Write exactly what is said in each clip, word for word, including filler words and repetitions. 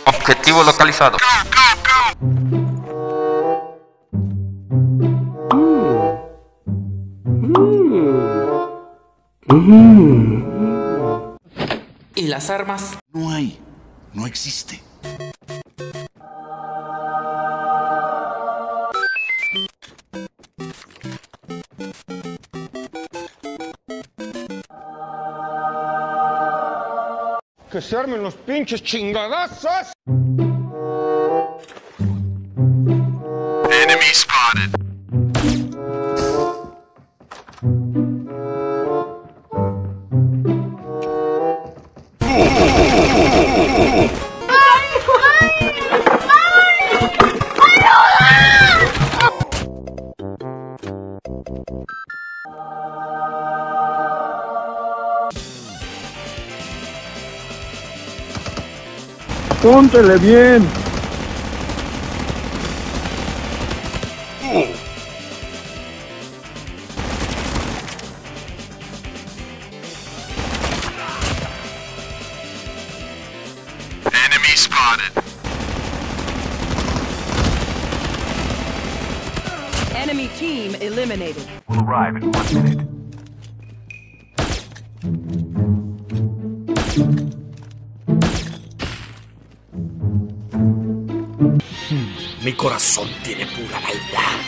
Objetivo localizado. ¿Y las armas? No hay, no existe. Que se armen los pinches chingadazos. Enemy spotted. Póntele bien. Enemy spotted. Enemy team eliminated. Will arrive in one minute. Mi corazón tiene pura maldad.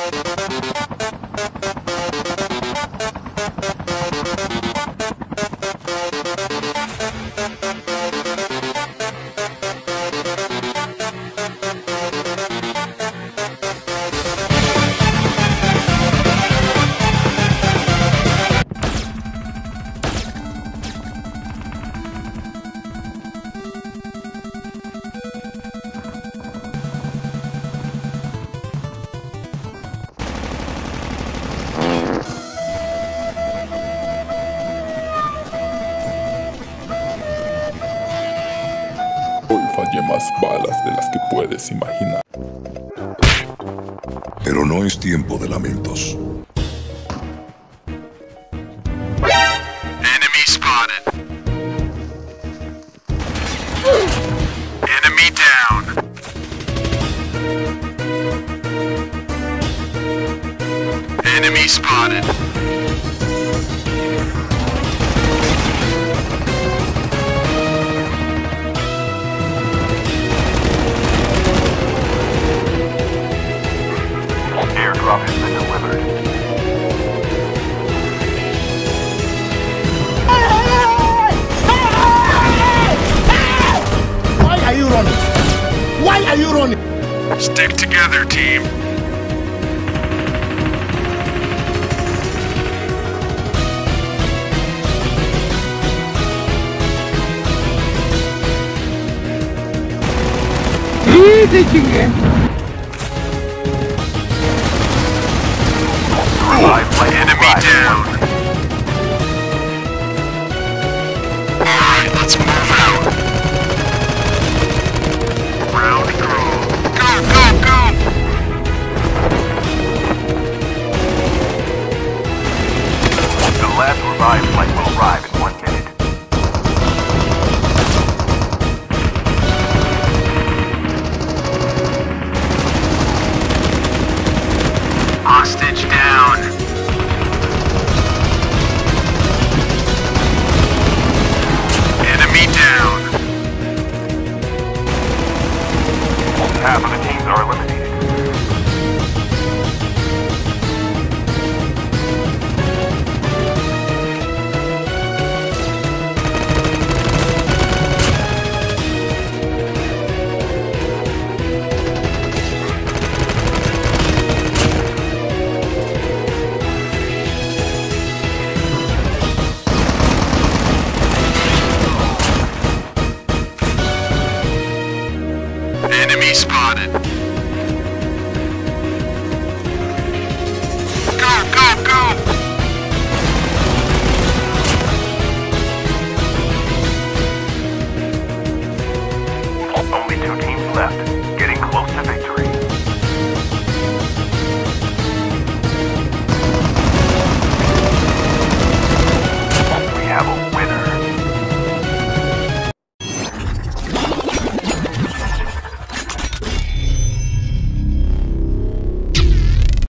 Hoy fallé más balas de las que puedes imaginar. Pero no es tiempo de lamentos. Enemy spotted. Enemy down. Enemy spotted. Airdrop has been delivered. Why are you running? Why are you running? Stick together, team. Easy, chingue. Enemy down.